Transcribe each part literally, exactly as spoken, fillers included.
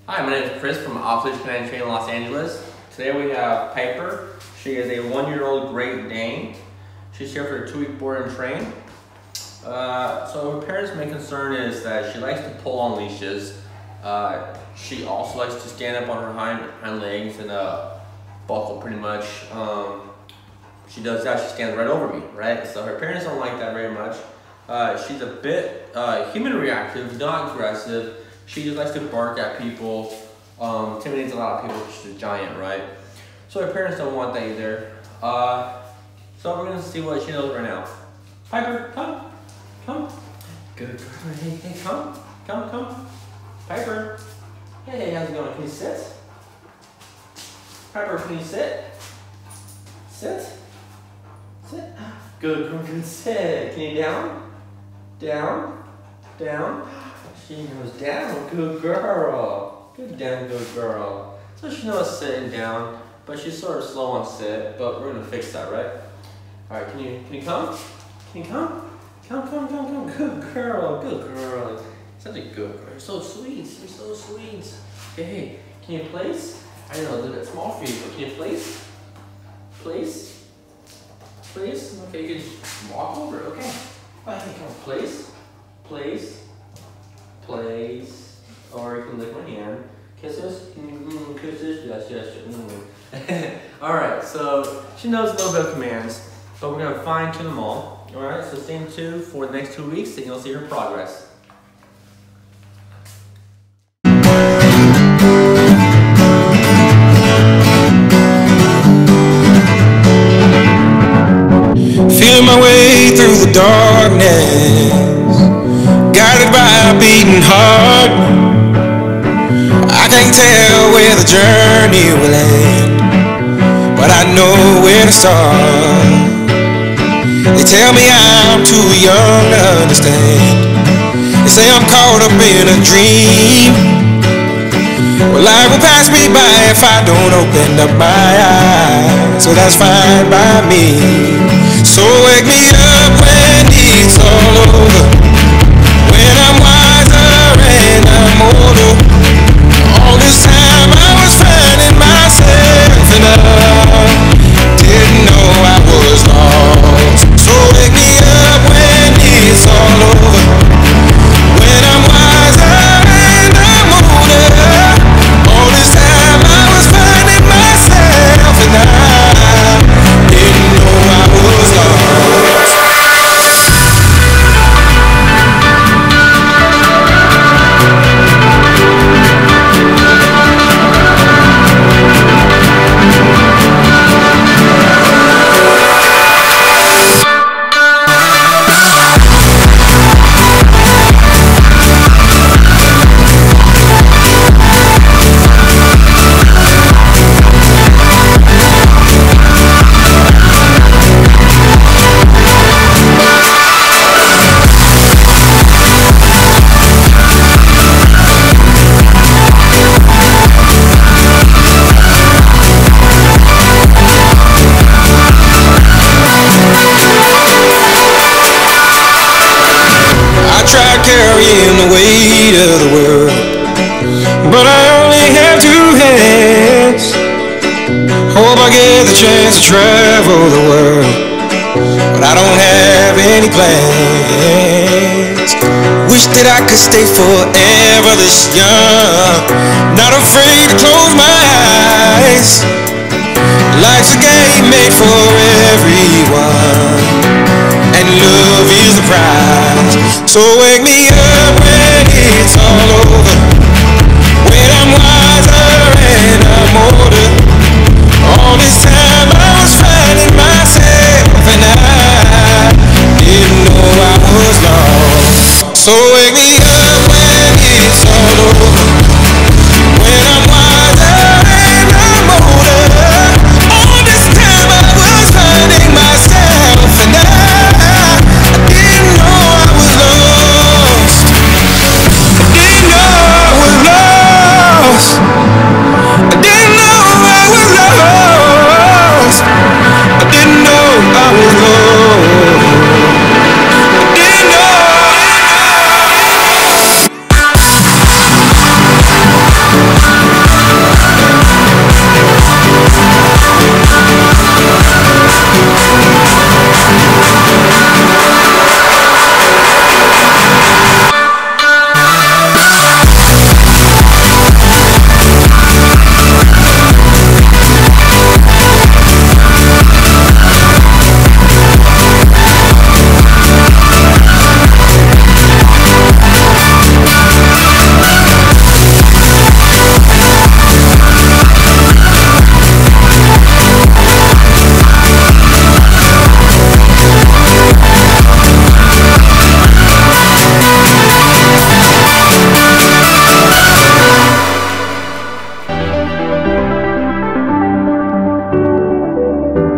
Hi, my name is Chris from Balanced Canine Training Los Angeles. Today we have Piper. She is a one-year-old Great Dane. She's here for a two-week board and train. Uh, so her parents' main concern is that she likes to pull on leashes. Uh, she also likes to stand up on her hind, hind legs and uh, buckle pretty much. Um, she does that, she stands right over me, right? So her parents don't like that very much. Uh, she's a bit uh, human reactive, not aggressive. She just likes to bark at people, um, intimidates a lot of people because she's a giant, right? So her parents don't want that either. Uh, so we're gonna see what she knows right now. Piper, come, come. Good, good, hey, hey, come, come, come. Piper, hey, how's it going? Can you sit? Piper, can you sit? Sit, sit. Good, good, good, sit. Can you down? Down, down. She goes down, good girl. Good down, good girl. So she knows sitting down, but she's sort of slow on sit, but we're gonna fix that, right? All right, can you, can you come? Can you come? Come, come, come, come, good girl, good girl. Such a good girl, you're so sweet, you're so sweet. Hey, hey, can you place? I know, it's a bit small for you, but can you place? Place? Place? Okay, you can just walk over, okay. Okay, come on, place, place. Place, or you can lick my hand. Kisses? Mm-hmm. Kisses? Yes, yes, yes. Mm. Alright, so she knows a little bit of commands, but we're going to fine tune them all. Alright, so stay tuned for the next two weeks and you'll see her progress. Feeling my way through the darkness, guided by a beating heart. I can't tell where the journey will end, but I know where to start. They tell me I'm too young to understand. They say I'm caught up in a dream. Well, life will pass me by if I don't open up my eyes, so that's fine by me. So wake me up when it's all over, when I'm wiser and I'm older. All this time I was finding myself and I didn't know I was lost. So wake me up when it's all over, when I'm wiser and I'm older. All this time I was finding myself and I didn't know I was lost. Carrying the weight of the world, but I only have two hands. Hope I get the chance to travel the world, but I don't have any plans. Wish that I could stay forever this young, not afraid to close my eyes. Life's a game made for everyone, and love is the prize. So wake me up when it's all over, when I'm wiser and I'm older. All this time I was finding myself and I didn't know I was lost. So wake me up when it's all over, when I'm wiser and I'm older. All this time I was finding myself and I didn't know I was lost.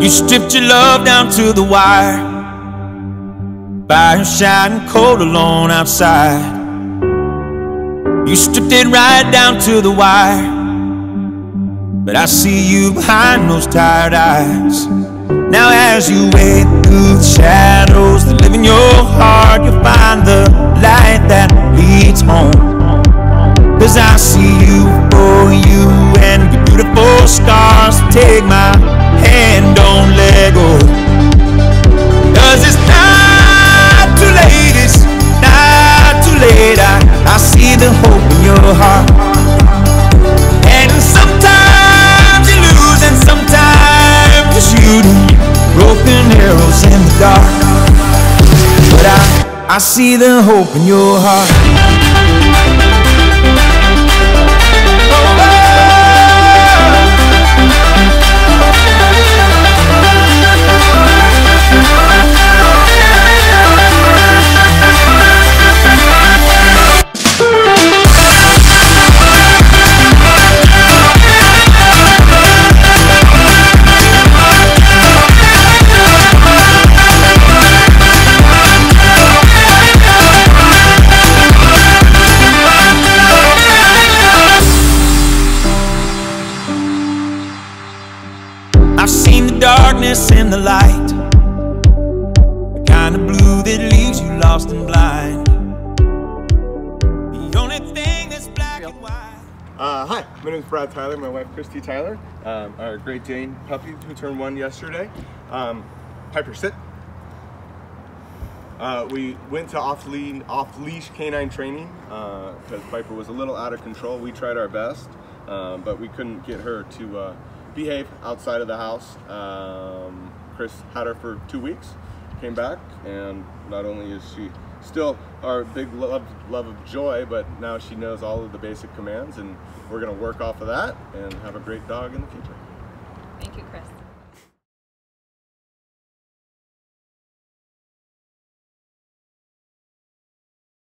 You stripped your love down to the wire. Fire shining cold alone outside. You stripped it right down to the wire. But I see you behind those tired eyes. Now as you wade through the shadows that live in your heart, you'll find the light that leads home. Cause I see you for you and your beautiful scars. Take my hand, don't let go. Cause it's not too late, it's not too late. I, I see the hope in your heart. And sometimes you lose and sometimes you shoot broken arrows in the dark. But I, I see the hope in your heart. I've seen the darkness and the light, the kind of blue that leaves you lost and blind. The only thing that's black and white. Uh, hi, my name is Brad Tyler, my wife Christy Tyler, um, our Great Dane puppy who turned one yesterday. Um, Piper, sit. Uh, we went to off-leash off leash canine training because uh, Piper was a little out of control. We tried our best, um, but we couldn't get her to uh, behave outside of the house. Um, Chris had her for two weeks, came back, and not only is she still our big love, love of joy, but now she knows all of the basic commands, and we're going to work off of that and have a great dog in the future.